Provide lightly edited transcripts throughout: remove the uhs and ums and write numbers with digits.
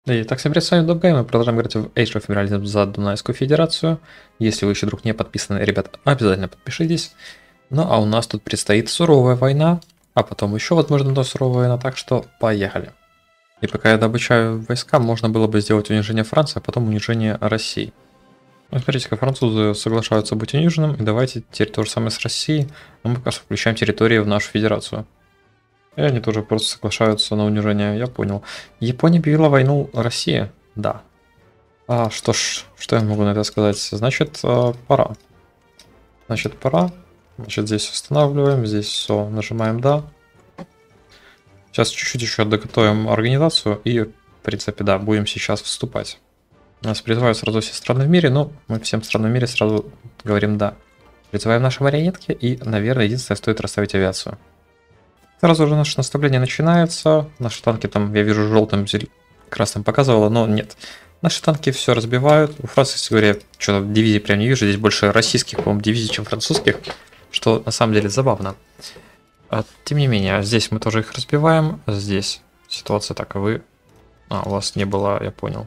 Итак, всем привет, с вами Добгай, мы продолжаем играть в Age of Empires за Дунайскую Федерацию. Если вы еще вдруг не подписаны, ребят, обязательно подпишитесь. Ну а у нас тут предстоит суровая война, а потом еще, возможно, до суровая война, так что поехали. И пока я обучаю войска, можно было бы сделать унижение Франции, а потом унижение России. Ну, смотрите, как французы соглашаются быть униженным, и давайте теперь то же самое с Россией, но мы пока что включаем территории в нашу федерацию. И они тоже просто соглашаются на унижение, я понял. Япония объявила войну России? Да. Что ж, что я могу на это сказать? Значит, пора. Значит, пора. Значит, здесь устанавливаем, здесь все, нажимаем «да». Сейчас чуть-чуть еще доготовим организацию и, в принципе, да, будем сейчас вступать. Нас призывают сразу все страны в мире, но мы всем странам в мире сразу говорим «да». Призываем наши марионетки и, наверное, единственное, стоит расставить авиацию. Сразу же наше наступление начинается. Наши танки там, я вижу, желтым, красным показывало, но нет. Наши танки все разбивают. У Франции, кстати говоря, что-то дивизий прям не вижу. Здесь больше российских, по-моему, дивизий, чем французских. Что на самом деле забавно. Тем не менее, здесь мы тоже их разбиваем. Здесь ситуация таковы. У вас не было, я понял.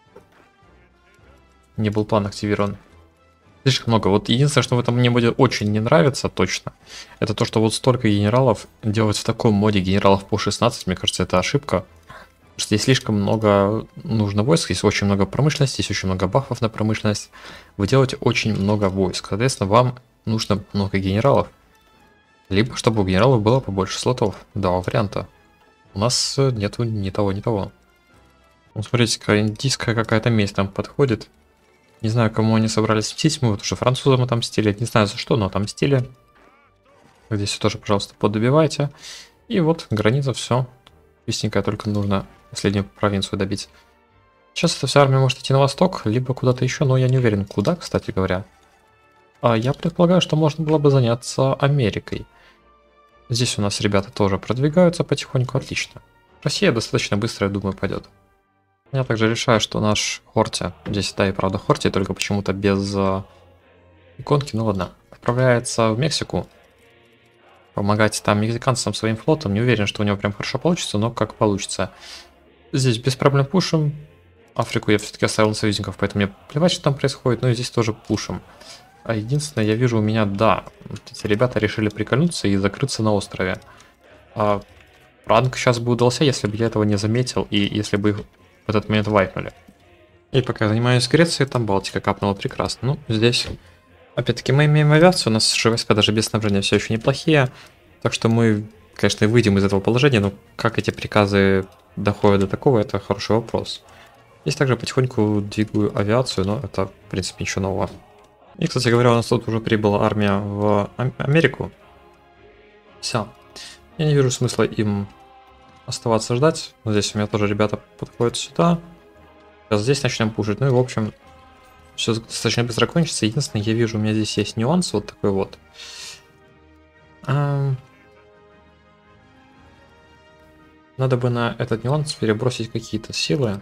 Не был план активирован. Слишком много. Вот единственное, что в этом мне будет очень не нравится точно, это то, что вот столько генералов делать в таком моде генералов по 16, мне кажется, это ошибка. Потому что здесь слишком много нужно войск, здесь очень много промышленности, здесь очень много бафов на промышленность. Вы делаете очень много войск, соответственно, вам нужно много генералов. Либо чтобы у генералов было побольше слотов. Два варианта. У нас нету ни того, ни того. Ну, смотрите, индийская какая-то месть там подходит. Не знаю, кому они собрались мстить, мы вот уже французам отомстили, не знаю за что, но отомстили. Здесь тоже, пожалуйста, поддобивайте. И вот граница, все. Чистенькая, только нужно последнюю провинцию добить. Сейчас эта вся армия может идти на восток, либо куда-то еще, но я не уверен, куда, кстати говоря. Я предполагаю, что можно было бы заняться Америкой. Здесь у нас ребята тоже продвигаются потихоньку, отлично. Россия достаточно быстро, я думаю, пойдет. Я также решаю, что наш Хорти, здесь да и правда Хорти, только почему-то без иконки, ну ладно, отправляется в Мексику. Помогать там мексиканцам своим флотом, не уверен, что у него прям хорошо получится, но как получится. Здесь без проблем пушим. Африку я все-таки оставил на союзников, поэтому мне плевать, что там происходит, но и здесь тоже пушим. Единственное, я вижу у меня, да, эти ребята решили прикольнуться и закрыться на острове. Пранк сейчас бы удался, если бы я этого не заметил и если бы их в этот момент вайпнули. И пока я занимаюсь Грецией, там Балтика капнула прекрасно. Ну, здесь, опять-таки, мы имеем авиацию, у нас же войска даже без снабжения все еще неплохие. Так что мы, конечно, выйдем из этого положения, но как эти приказы доходят до такого, это хороший вопрос. Здесь также потихоньку двигаю авиацию, но это, в принципе, ничего нового. И, кстати говоря, у нас тут уже прибыла армия в Америку. Все. Я не вижу смысла им оставаться ждать. Вот здесь у меня тоже ребята подходят сюда. Сейчас здесь начнем пушить. Ну и в общем, все достаточно быстро кончится. Единственное, я вижу, у меня здесь есть нюанс вот такой вот. Надо бы на этот нюанс перебросить какие-то силы.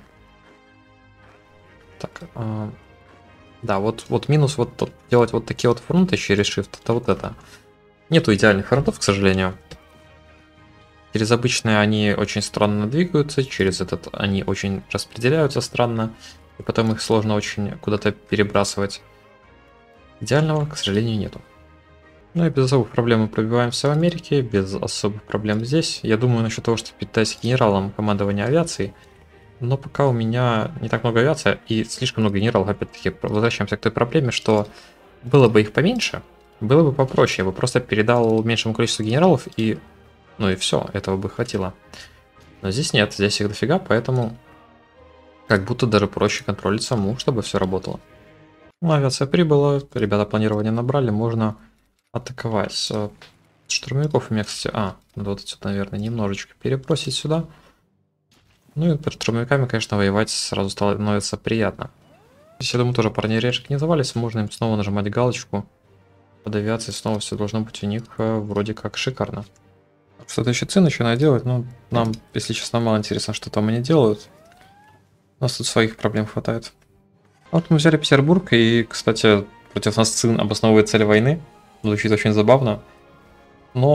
Так, да, вот минус вот делать вот такие вот фронты через Shift, это вот это. Нету идеальных фронтов, к сожалению. Через обычные они очень странно двигаются, через этот они очень распределяются странно, и потом их сложно очень куда-то перебрасывать. Идеального, к сожалению, нету. Ну и без особых проблем мы пробиваемся в Америке, без особых проблем здесь. Я думаю насчет того, что питаюсь генералом командования авиации, но пока у меня не так много авиации и слишком много генералов, опять-таки, возвращаемся к той проблеме, что было бы их поменьше, было бы попроще, я бы просто передал меньшему количеству генералов и... Ну и все, этого бы хватило. Но здесь нет, здесь их дофига, поэтому как будто даже проще контролить саму, чтобы все работало. Ну, авиация прибыла, ребята планирование набрали, можно атаковать. Штурмовиков у меня, кстати... надо вот отсюда, наверное, немножечко перебросить сюда. Ну и под штурмовиками, конечно, воевать сразу становится приятно. Здесь, я думаю, тоже парни организовались, можно им снова нажимать галочку. Под авиацией снова все должно быть у них вроде как шикарно. Что-то еще ЦИ начинаю делать, но нам, если честно, мало интересно, что там они делают. У нас тут своих проблем хватает. Вот мы взяли Петербург, и, кстати, против нас ЦИН обосновывает цель войны. Звучит очень забавно. Но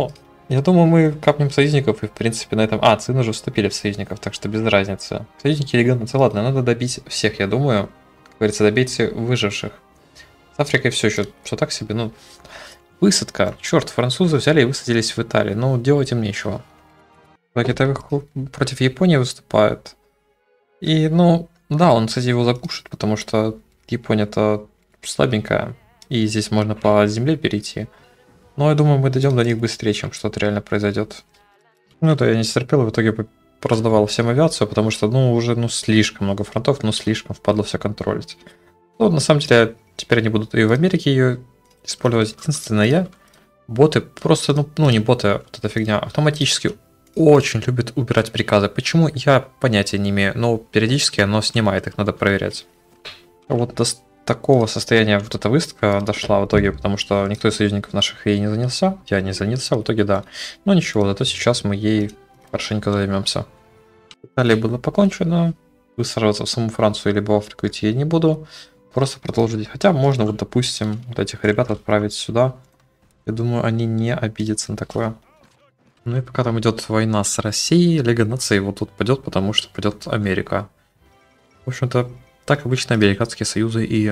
Я думаю, мы капнем союзников, и в принципе на этом... А, цины уже вступили в союзников, так что без разницы. Союзники или границы, ладно, надо добить всех, я думаю. Как говорится, добить выживших. С Африкой все еще, все так себе, ну... Высадка. Черт, французы взяли и высадились в Италии. Ну, делать им нечего. Китай против Японии выступает. И, ну, да, он, кстати, его закушает, потому что Япония-то слабенькая. И здесь можно по земле перейти. Но я думаю, мы дойдем до них быстрее, чем что-то реально произойдет. Ну, это я не стерпел, в итоге раздавал всем авиацию, потому что, ну, уже, ну, слишком много фронтов, ну, слишком впадло все контролить. Ну, на самом деле, теперь они будут и в Америке ее использовать. Единственное, боты просто, ну не боты, а вот эта фигня, автоматически очень любят убирать приказы. Почему, я понятия не имею, но периодически оно снимает, их надо проверять. Вот до такого состояния вот эта выставка дошла в итоге, потому что никто из союзников наших ей не занялся, я не занялся, в итоге да. Но ничего, зато сейчас мы ей хорошенько займемся. Далее было покончено, высаживаться в саму Францию либо в Африку идти я не буду, просто продолжить. Хотя можно, вот допустим, вот этих ребят отправить сюда. Я думаю, они не обидятся на такое. Ну и пока там идет война с Россией, Лига Наций вот тут пойдет, потому что пойдет Америка. В общем-то, так обычно американские союзы и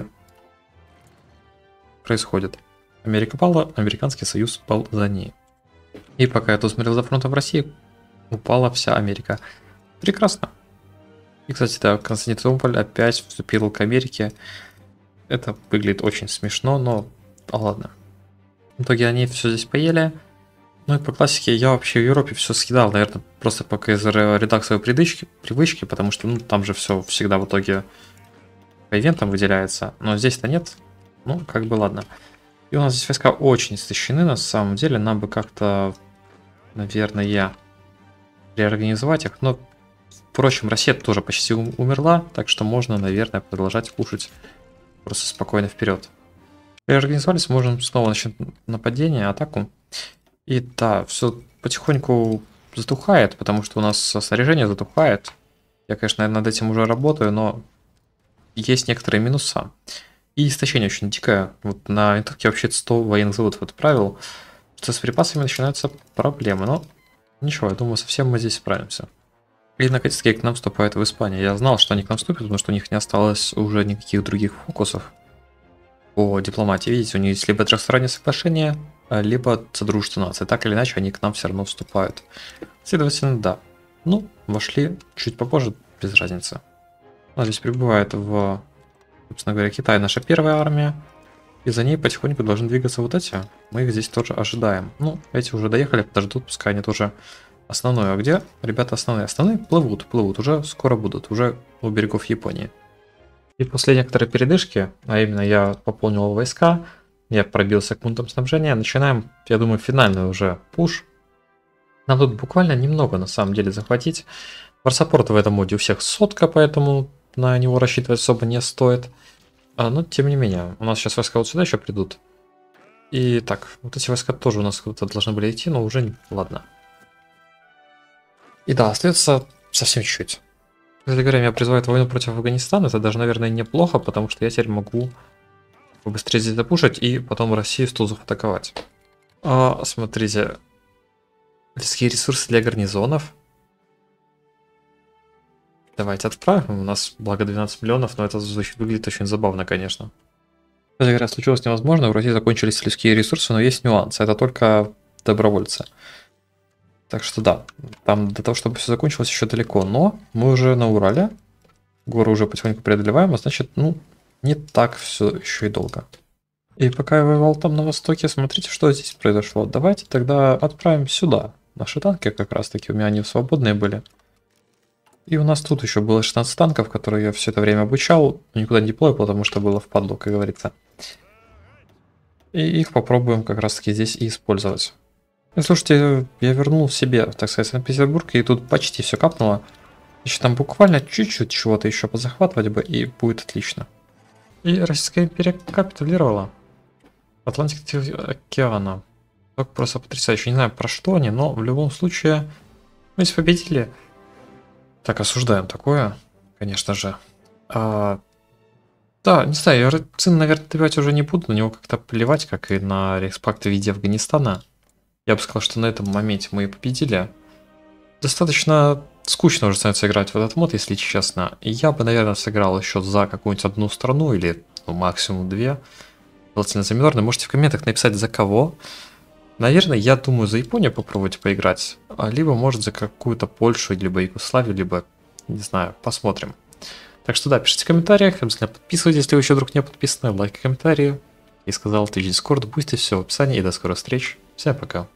происходят. Америка пала, американский союз пал за ней. И пока я тут смотрел за фронтом в России, упала вся Америка. Прекрасно. И, кстати, да, Константинополь опять вступил к Америке. Это выглядит очень смешно, но ладно. В итоге они все здесь поели. Ну и по классике я вообще в Европе все съедал, наверное, просто пока из редакции привычки, потому что ну, там же все всегда в итоге по ивентам выделяется. Но здесь-то нет. Ну, как бы ладно. И у нас здесь войска очень истощены, на самом деле. Нам бы как-то, наверное, реорганизовать их. Но, впрочем, Россия тоже почти умерла, так что можно, наверное, продолжать кушать просто спокойно вперед. Реорганизовались, можем снова начать нападение, атаку. И да, все потихоньку затухает, потому что у нас снаряжение затухает. Я, конечно, над этим уже работаю, но есть некоторые минуса. И истощение очень дикое. Вот на винтовке вообще 100 военных заводов отправил, что с припасами начинаются проблемы. Но ничего, я думаю, совсем мы здесь справимся. И наконец-таки к нам вступают в Испанию. Я знал, что они к нам вступят, потому что у них не осталось уже никаких других фокусов по дипломатии. Видите, у них есть либо трехстороннее соглашение, либо содружество наций. Так или иначе, они к нам все равно вступают. Следовательно, да. Ну, вошли чуть попозже, без разницы. У нас здесь прибывает собственно говоря, Китай, наша первая армия. И за ней потихоньку должны двигаться вот эти. Мы их здесь тоже ожидаем. Ну, эти уже доехали, подождут, пускай они тоже основное. А где? Ребята, основные. Основные плывут, уже скоро будут, уже у берегов Японии. И после некоторой передышки, а именно я пополнил войска, я пробился к пунктам снабжения, начинаем, я думаю, финальный уже пуш. Нам тут буквально немного на самом деле захватить. Варсапорт в этом моде у всех сотка, поэтому на него рассчитывать особо не стоит. Но тем не менее, у нас сейчас войска вот сюда еще придут. И так, вот эти войска тоже у нас куда-то должны были идти, но уже ладно. И да, остается совсем чуть-чуть. Кстати говоря, меня призывают войну против Афганистана. Это даже, наверное, неплохо, потому что я теперь могу побыстрее здесь запушить и потом Россию с тузов атаковать. Смотрите. Людские ресурсы для гарнизонов. Давайте отправим. У нас благо 12 миллионов, но это выглядит очень забавно, конечно. Кстати говоря, случилось невозможно. В России закончились людские ресурсы, но есть нюансы. Это только добровольцы. Так что да, там до того, чтобы все закончилось, еще далеко. Но мы уже на Урале. Горы уже потихоньку преодолеваем, а значит, ну, не так все еще и долго. И пока я воевал там на востоке, смотрите, что здесь произошло. Давайте тогда отправим сюда. Наши танки как раз таки, у меня они свободные были. И у нас тут еще было 16 танков, которые я все это время обучал. Никуда не деплою, потому что было впадло, как говорится. И их попробуем как раз таки здесь и использовать. И слушайте, я вернул себе, так сказать, Санкт-Петербург, и тут почти все капнуло. Еще там буквально чуть-чуть чего-то еще позахватывать бы, и будет отлично. И Российская империя капитулировала. Атлантического океана. Так просто потрясающе. Не знаю, про что они, но в любом случае мы здесь победили. Так, осуждаем такое, конечно же. Да, не знаю, я цены, наверное, добивать уже не буду. На него как-то плевать, как и на респакт в виде Афганистана. Я бы сказал, что на этом моменте мы и победили. Достаточно скучно уже становится играть в этот мод, если честно. И я бы, наверное, сыграл еще за какую-нибудь одну страну или ну, максимум две. Желательно за минорные. Можете в комментах написать за кого. Наверное, я думаю, за Японию попробовать поиграть. Либо, может, за какую-то Польшу, либо Югославию, либо, не знаю, посмотрим. Так что да, пишите в комментариях, обязательно подписывайтесь, если вы еще вдруг не подписаны, лайк и комментарии. И сказал, ты Discord, бусти, все в описании, и до скорых встреч. Всем пока.